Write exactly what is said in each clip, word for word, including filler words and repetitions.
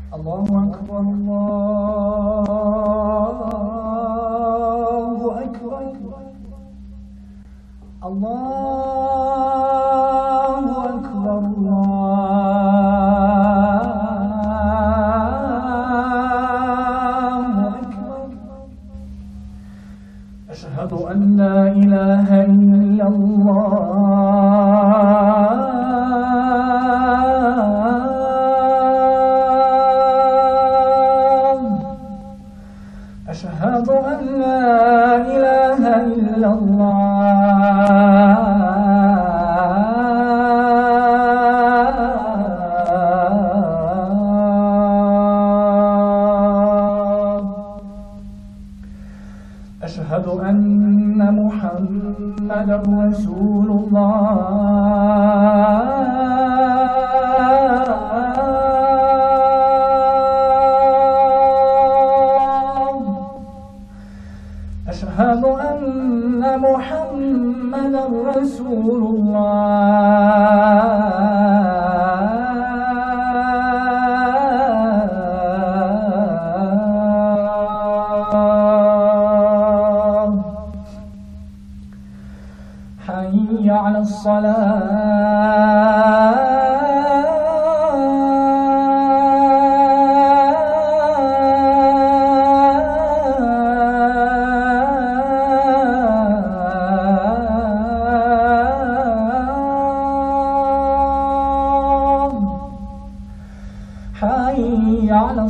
الله أكبر الله أكبر الله أكبر الله أكبر. أشهد أن لا إله إلا الله أشهد أن لا إله إلا الله أشهد أن محمدا رسول الله أشهد أن محمدا رسول الله. حي على الصلاة حي على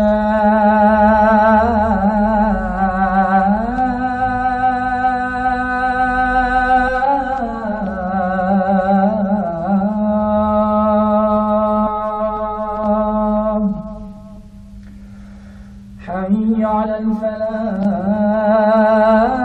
الصلاة حي على الفلاح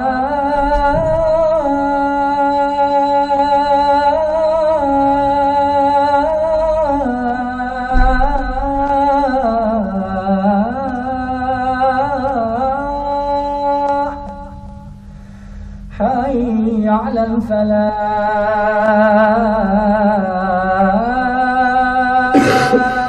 حي على الفلاح.